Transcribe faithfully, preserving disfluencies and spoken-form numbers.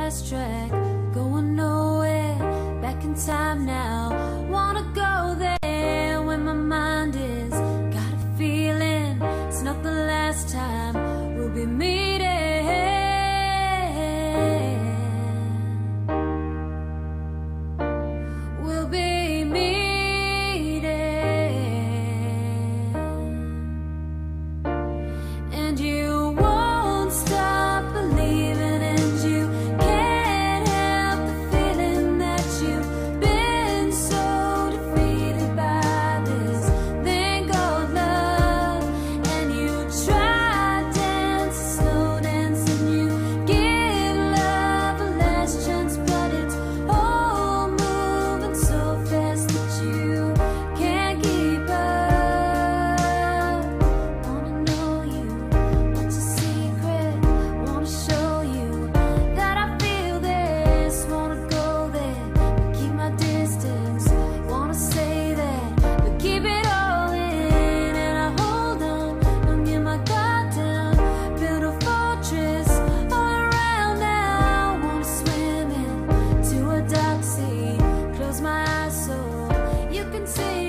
fast track, going nowhere, back in time now. Wanna go there when my mind is, got a feeling it's not the last time we'll be meeting. We'll be meeting, and you won't stop believing, and you can't help the feeling that you've been so defeated by this thing called love. And you try dance, slow dance, and you give love a last chance, but it's all moving so fast that you can't keep up. Wanna know you, what's a secret? Wanna show you that I feel this. Wanna go there, but keep my distance. Wanna say that, but keep it all in. And I hold on, don't get my guard down. Build a fortress all around now. Wanna swim into a dark sea, close my eyes so you can see